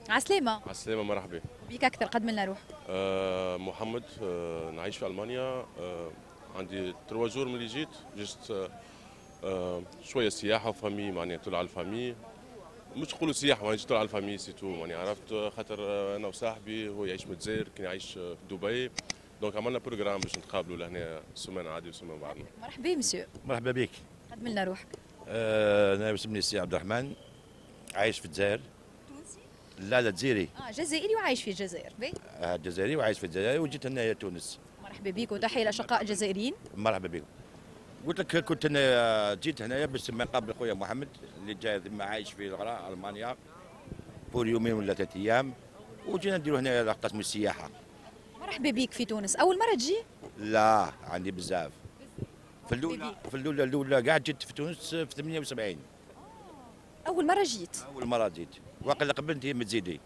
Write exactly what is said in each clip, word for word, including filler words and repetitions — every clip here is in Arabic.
عسلامة. على السلامة، مرحبا. بيك أكثر، قدم لنا روحك. آه محمد، آه نعيش في ألمانيا. آه عندي تروا جور ملي جيت جست. آه آه شوية سياحة وفامي، معناها طلع على الفامي. مش نقولوا سياحة، معناها جيت طلع على الفامي سي تو، معناها عرفت. آه، خاطر آه، أنا وصاحبي هو يعيش متزاير، كان يعيش آه، في دبي. دونك عملنا بروجرام باش نتقابلوا لهنا سمانة عادي وسمانة بعضنا. مرحبا مسيو. مرحبا بك. قدم لنا روحك. آه، انا اسمي سي عبد الرحمن، عايش في الجزائر. تونسي؟ لا لا، جزائري. اه جزائري وعايش في الجزائر. بي. آه، جزائري وعايش في الجزائر وجيت هنا تونس. مرحبا بك وتحية لأشقاء الجزائريين. مرحبا بكم. قلت لك كنت انا جيت هنايا باش نقابل خويا محمد اللي جاي ثم عايش في الغراء المانيا بور يومين ولا ثلاث ايام، وجينا نديروا هنا قسم السياحه. مرحبا بك في تونس، أول مرة تجي؟ لا، عندي بزاف. في الاولى في الاولى الاولى قاعد جيت في تونس في ثمانية وسبعين. أول مرة جيت. اول مره جيت، واقيلا قبل انت متزيدي.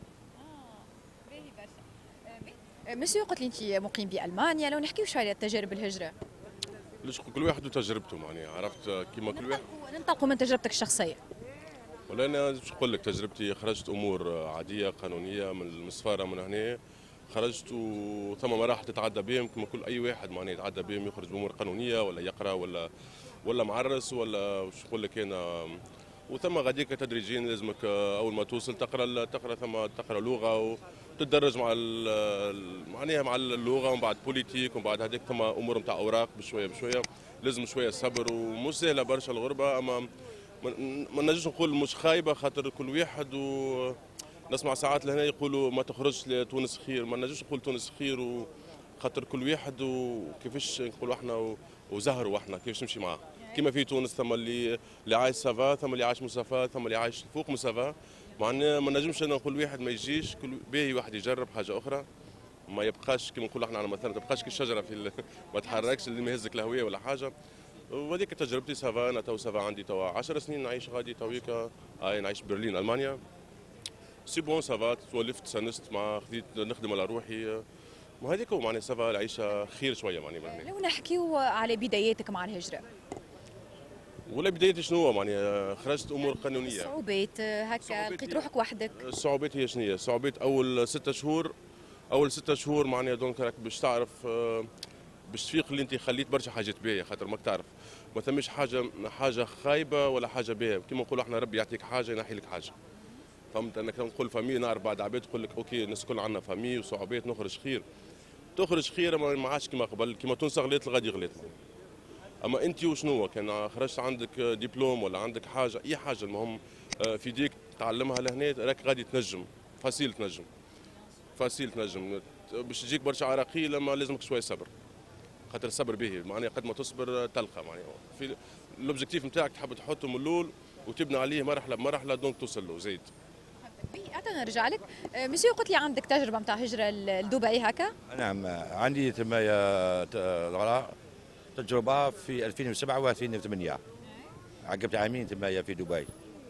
مسيو، قلت لي أنت مقيم بألمانيا، لو نحكيو شوية على تجارب الهجرة. ليش كل واحد وتجربته، معناها عرفت. آه، كيما كل واحد. ننطلقوا ننطلقوا من تجربتك الشخصية. ولا انا باش نقول لك تجربتي، خرجت امور عاديه قانونيه من السفاره من هنا. خرجت وثم مراحل تتعدى بهم كما كل اي واحد، معناها يتعدى بهم، يخرج بامور قانونيه ولا يقرا ولا ولا معرس ولا واش نقول لك انا. وثم غاديك تدريجيا لازمك اول ما توصل تقرا تقرا ثم تقرا لغه وتتدرج مع ال- معناها مع اللغه، ومن بعد بوليتيك، ومن بعد هذيك ثم امور نتاع اوراق بشويه بشويه. لازم شويه صبر، ومش سهله برشا الغربه. اما ما ما نجمش نقول مش خايبه، خاطر كل واحد. و نسمع ساعات لهنا يقولوا ما تخرجش لتونس خير، ما نجمش نقول تونس خير، و خاطر كل واحد وكيفاش نقولوا احنا و- وزهروا احنا كيفاش نمشي معاه. كيما في تونس ثم اللي اللي عايش سافا، ثم اللي عايش مسافا، ثم اللي عايش فوق مسافا. معناها ما نجمش انا نقول واحد ما يجيش، كل باهي واحد يجرب حاجه اخرى. ما يبقاش كيما نقولوا احنا على مثلا، ما تبقاش كالشجره في ال- ما تحركش اللي ما يهزك الهويه ولا حاجه. وهذيك تجربتي سافا. انا تو سافا عندي تو عشر سنين نعيش غادي تويكا. هاي نعيش برلين المانيا. سي بون سافا، تولفت سنست مع خذيت نخدم على روحي. وهذيك هو معناها سافا، العيشه خير شويه معناها. لو نحكيو على بداياتك مع الهجرة. ولا بدايتي شنو هو معناها، خرجت امور قانونيه. صعوبات هكا، صعوبات لقيت هي- روحك وحدك. الصعوبات هي شنو هي؟ الصعوبات اول ستة شهور. اول ستة شهور معناها دونك راك باش تعرف، آه، باش تفيق اللي انت خليت برشا حاجات باهيه، خاطر ماك تعرف ما ثمش حاجه حاجه خايبه ولا حاجه باهيه. كيما نقولوا احنا ربي يعطيك حاجه ينحي لك حاجه. فهمت. انا كان نقول فامي، نعرف بعض عباد تقول لك اوكي الناس الكل عندنا فامي وصعوبات، نخرج خير. تخرج خير، ما ما عادش كيما قبل، كيما تونس غليت الغادي غليت. اما انت وشنو كان خرجت عندك دبلوم ولا عندك حاجه، اي حاجه المهم آه، في يديك تعلمها لهنا، راك غادي تنجم فاسيل تنجم فاسيل تنجم. باش تجيك برشا عراقيل، لما لازمك شويه صبر، خاطر الصبر به معناها قد ما تصبر تلقى. معناها في الاوبجيكتيف نتاعك تحب تحطه من الاول وتبني عليه مرحله بمرحله، دونك توصل له زيد. أعطينا نرجع لك. آه، مسيو، قلت لي عندك تجربة متاع هجرة لدبي هكا. نعم، عندي ثم الغراء تجربه في ألفين وسبعة وألفين وثمانية. عقبت عامين ثم في دبي.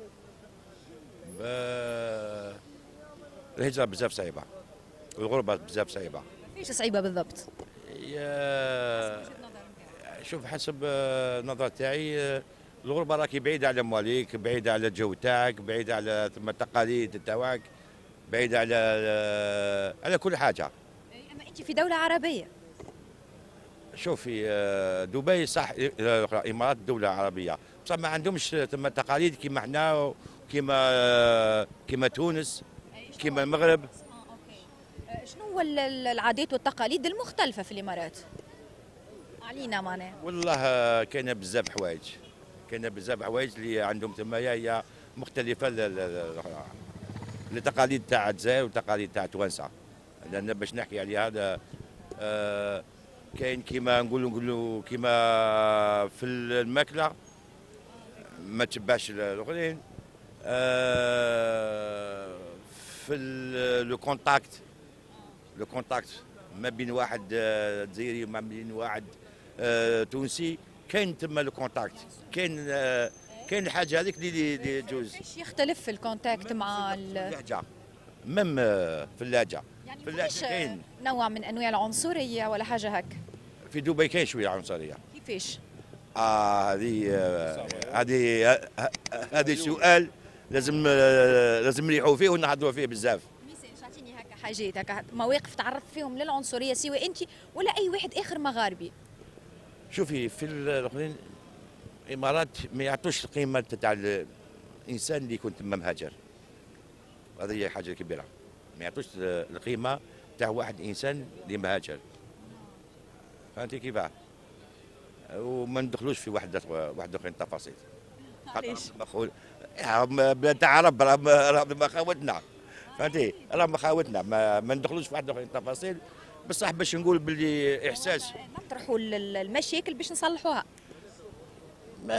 ب- الهجره بزاف صعيبه، والغربه بزاف صعيبه. ايش صعيبة بالضبط؟ يا- شوف حسب آه، النظر تاعي، آه، الغربه راكي بعيده على مواليك، بعيده على الجو تاعك، بعيده على ثم التقاليد تاعك، بعيده على آه، على كل حاجه. أما أنت في دولة عربية. شوفي، آه، دبي صح، آه، الامارات دوله عربيه، بصح ما عندهمش ثم تقاليد كيما احنا، كيما آه، كيما تونس، كيما المغرب. آه، شنو هو ال- ال- العادات والتقاليد المختلفة في الإمارات؟ علينا معناها. والله آه، كاينه بزاف حوايج، كاينه بزاف حوايج اللي عندهم تمايا هي مختلفه ل- ل- ل- لتقاليد تاع الجزائر وتقاليد تاع توانسه. لان باش نحكي عليها هذا، آه، كاين كيما نقولوا نقولوا كيما في الماكله ما تشبعش الاخرين. آه، في ال- لو كونتاكت لو كونتاكت ما بين واحد آه، جزائري وما بين واحد آه، تونسي، كاين تما لو كونتاكت، كاين آه، كاين الحاجه هذيك اللي اللي تجوز. ايش يختلف في الكونتاكت مع ال... اللهجه، مم آه، في اللهجه، يعني في اللهجه فيش كاين. نوع من انواع العنصريه ولا حاجه هك؟ في دبي كاين شويه عنصريه. كيفاش؟ اه هذه آه، هذه آه، هذه سؤال لازم آه، لازم نريحوا فيه ونحضروا فيه بزاف. حاجات هكا مواقف تعرضت فيهم للعنصريه سواء انت ولا اي واحد اخر مغاربي؟ شوفي في الاخرين الامارات ما يعطوش القيمه تاع الانسان اللي يكون تما مهاجر. هذه هي حاجه كبيره، ما يعطوش القيمه تاع واحد انسان اللي مهاجر. فهمتي كيفاه؟ وما ندخلوش في واحد واحد اخرين تفاصيل. علاش؟ مخول بلاد تاع عرب راه مخاوتنا. فهمتي؟ راه مخاوتنا ما, ما ندخلوش في واحد اخرين تفاصيل، بصح باش نقول باللي احساس نطرحوا المشاكل باش نصلحوها. ما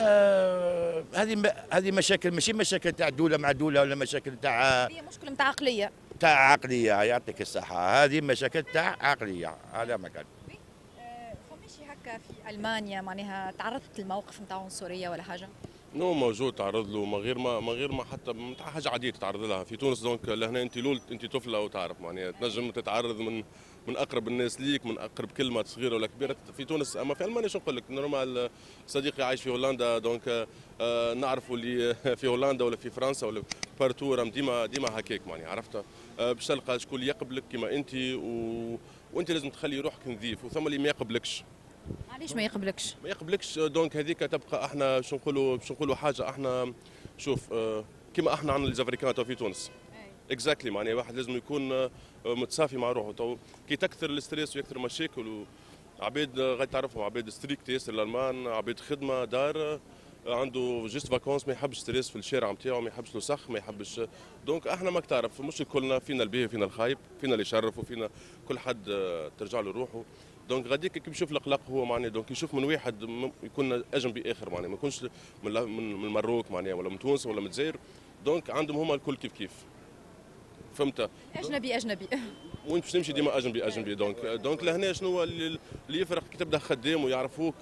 هذه هذه مشاكل ماشي مشاكل تاع دوله مع دوله ولا مشاكل تاع هي مشكله نتاع عقليه. تاع عقليه، يعطيك الصحه، هذه مشاكل تاع عقليه على ما كان. فماشي هكا في المانيا معناها تعرضت لموقف نتاع عنصريه ولا حاجه؟ نو موجود تعرض له من غير ما من غير ما حتى نتاع حاجه عاديه تتعرض لها في تونس. دونك لهنا انت لول انت طفله وتعرف معناها تنجم تتعرض من من اقرب الناس ليك، من اقرب كلمه صغيره ولا كبيره في تونس. اما في المانيا شو نقول لك، نورمال صديقي عايش في هولندا دونك آه نعرفوا اللي في هولندا ولا في فرنسا ولا بارتو راهم ديما ديما هكاك معناها عرفت. آه باش تلقى شكون يقبلك كيما انت و... وانت لازم تخلي روحك نظيف، وثم اللي ما يقبلكش. علاش ما يقبلكش؟ ما يقبلكش دونك هذيك تبقى احنا شو نقولوا باش نقولوا حاجه احنا شوف آه كيما احنا عندنا الزافريكان في تونس اكزاكتلي معناها واحد لازم يكون آه متصافي مع روحه. تو كي تكثر الاستريس ويكثر مشاكل وعباد غادي تعرفهم عباد ستريكت ياسر الالمان، عباد خدمه دار آه عنده جيست فاكونس ما يحبش ستريس في الشارع نتاعو، ما يحبش الوسخ، ما يحبش. دونك احنا ماك تعرف مش كلنا فينا الباهي فينا الخايب، فينا اللي يشرف وفينا كل حد آه ترجع له روحه. دونك غاديك كي يشوف القلق هو معناها دونك يشوف من واحد يكون اجنبي اخر معناها ما يكونش من من المروك معناها ولا من تونس ولا من الجزائر. دونك عندهم هما الكل كيف كيف فهمت. اجنبي اجنبي وين باش نمشي ديما اجنبي اجنبي. دونك دونك لهنا شنو هو اللي يفرق كي تبدا خدام ويعرفوك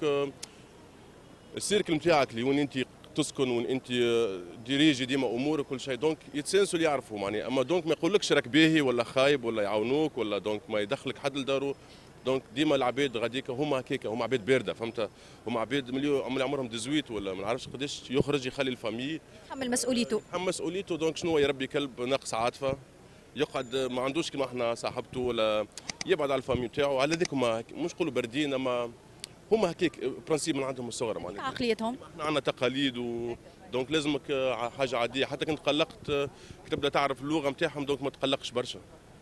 السيركل نتاعك اللي وين انت تسكن وين انت ديريجي ديما امورك كل شيء. دونك يتسانسوا اللي يعرفوا معناها. اما دونك ما يقولكش راك باهي ولا خايب ولا يعاونوك ولا دونك ما يدخلك حد لدارو. دونك ديما العباد غاديك هما هكاك هما عباد بارده فهمت. هما عباد مليون عمرهم ثمانية عشر ولا ما نعرفش قداش يخرج يخلي الفامي يتحمل مسؤوليته يتحمل مسؤوليته. دونك شنو يربي كلب ناقص عاطفه يقعد ما عندوش كيما احنا صاحبته ولا يبعد على الفامي نتاعو. على ذيك هما مش نقولوا باردين اما هما هكاك برانسيب من عندهم الصغر معناها عقليتهم. احنا عندنا تقاليد و دونك لازمك حاجه عاديه. حتى كنت قلقت تبدا تعرف اللغه نتاعهم دونك ما تقلقش برشا،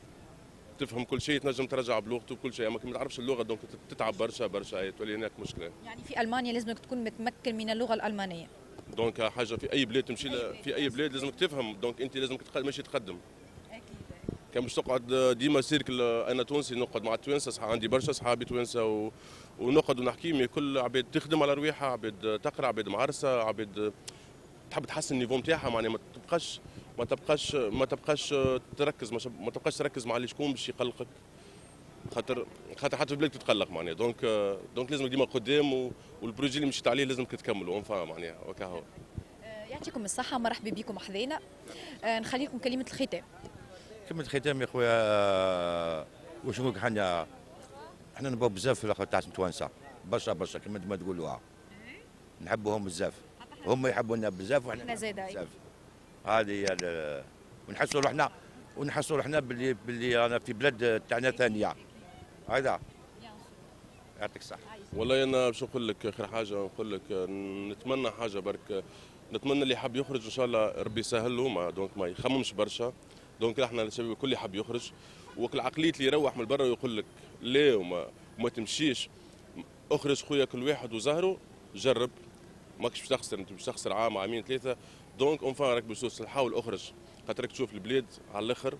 تفهم كل شيء تنجم ترجع بلغته وكل شيء. اما كي ما تعرفش اللغه دونك تتعب برشا برشا تولي هناك مشكله. يعني في المانيا لازمك تكون متمكن من اللغه الالمانيه. دونك حاجه في اي بلاد تمشي في اي بلاد لازمك تفهم. دونك انت لازمك ماشي تقدم. كان باش تقعد ديما سيركل انا تونسي نقعد مع التوانسه صح عندي برشا صحابي توانسه و... ونقعد ونحكي مي كل عباد تخدم على رواحها، عباد تقرا، عباد معرسه، عباد تحب تحسن النيفو نتاعها معناها ما تبقاش ما تبقاش ما تبقاش تركز ما تبقاش تركز مع اللي شكون باش يقلقك خاطر خاطر حتى في بلادك تتقلق معناها. دونك دونك لازم ديما قدام و... والبروجي اللي مشيت عليه لازمك تكملوا اون معناها وكا. يعطيكم الصحه مرحبا بكم حذينا. نخليكم كلمه الختام. كلمة الختام يا خويا واش نقول لك حنا حنا نبغوا بزاف في الاخر تاع التوانسه برشا برشا كما ما تقولوها نحبوهم بزاف هم يحبونا بزاف وحنا بزاف. هذه هي ونحسوا روحنا ونحسوا روحنا باللي باللي رانا في بلاد تاعنا ثانيه. هذا يعطيك الصحه. والله انا باش نقول لك خير حاجه نقول لك نتمنى حاجه برك نتمنى اللي حاب يخرج ان شاء الله ربي يسهل له ما دونك ما يخممش برشا. دونك احنا الشباب الكل يحب يخرج وكل عقليه اللي يروح من برا ويقول لك لا وما وما تمشيش اخرج خويا كل واحد وزهره جرب ماكش باش تخسر انت باش تخسر عام عامين ثلاثه. دونك اون فان راك باش حاول اخرج خاطرك تشوف البلاد على الاخر.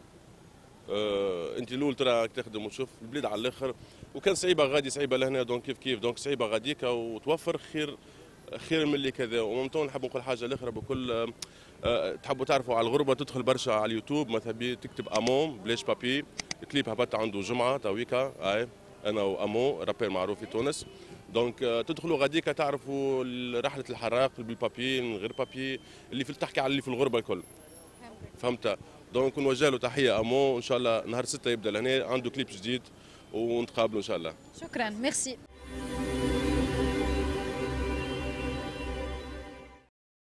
اه انت الاول ترى تخدم وتشوف البلاد على الاخر وكان صعيبه غادي صعيبه لهنا دونك كيف كيف دونك صعيبه غاديك وتوفر خير خير من اللي كذا. وممتون نحب نقول حاجه الاخرى بكل أه تحبوا تعرفوا على الغربه تدخل برشا على اليوتيوب مثلا تكتب امون بلاش بابي كليب هبط عنده جمعه تويكا اي انا وامون رابير معروف في تونس. دونك أه تدخلوا غاديك تعرفوا رحله الحراق بالبابي من غير بابي اللي في تحكي على اللي في الغربه الكل فهمت. دونك نوجه له تحيه امون ان شاء الله نهار ستة يبدا لهنا عنده كليب جديد ونتقابلوا ان شاء الله. شكرا ميرسي.